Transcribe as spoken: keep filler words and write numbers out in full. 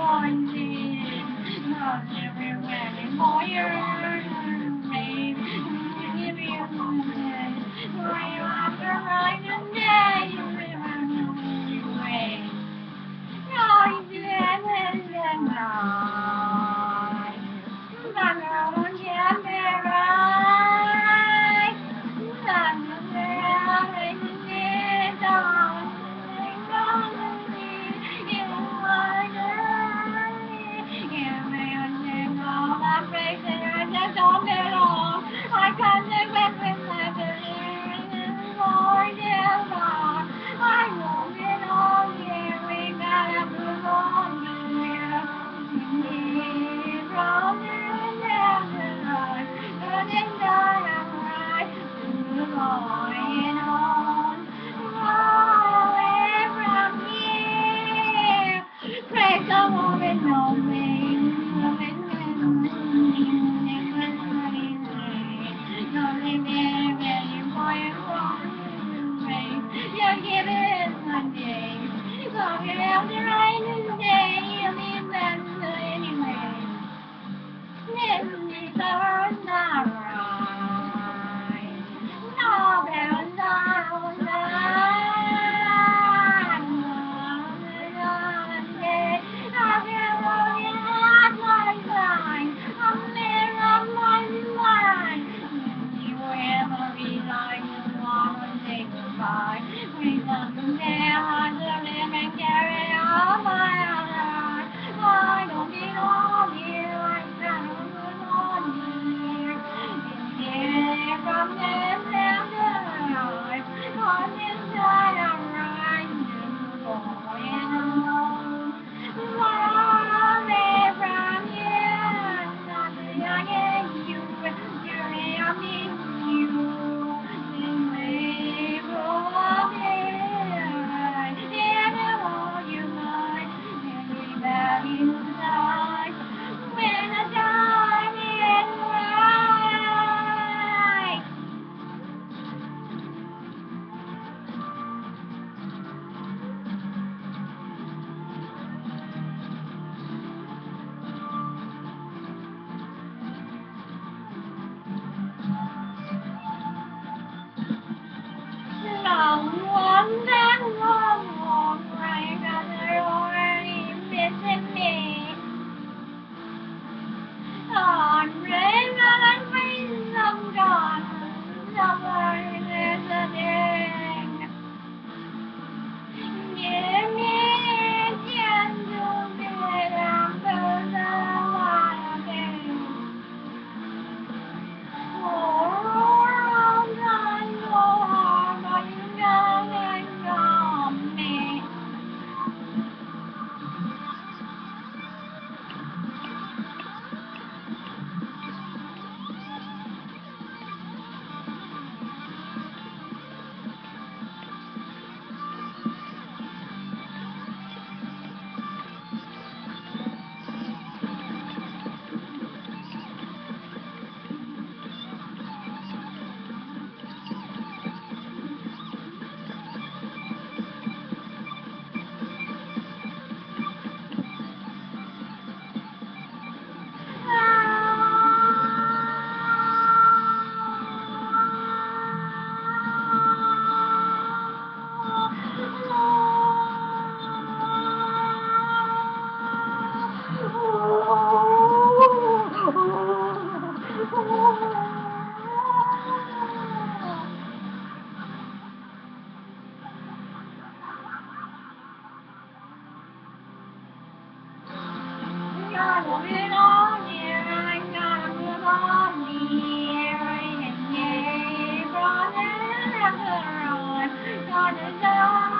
wanted, not everywhere for your babe. Give you wanted, for you after right and day, you never way. Nói chuyện lên lên nói, mà ngồi nhắm mê rai, làm mê rai nghe đòn, đòn đi yêu ai đấy, yêu mê anh nghe ngó làm về sẽ sẽ cho mê lòng, ai cần để quên quên lại về ngồi nhớ đòn, ai ngủ nghe nó nghe we gotta move on, yeah. From down the line, running down our right, move on and on, away from here. Pray someone will know me, loving me, never running away, lonely there, waiting for you from the you're giving one day. Long after rain and day, you'll be better anyway. Then the stars not right. No bells not on night. I'll get all in my mind. I'm there on my mind. Wherever we like to walk and say goodbye. We love them there on the live and carry on my heart. I don't belong here, I can't belong here. It's here from them down the line. On this side I'm riding, going alone. Far away from here, nothing I get you, you're I miss you. Then we grow up here, and all you might, everybody inside. When the time is right. Lòng muốn đến hôm một ngày cả đời already missing me. On rain and rain, I'm gone. Somewhere there's a day. Give me a chance to be after the wild day. Oh, time go hard, but you know it from me. God will be on here, I gotta move on here, and yeah, brother, after all, God is on.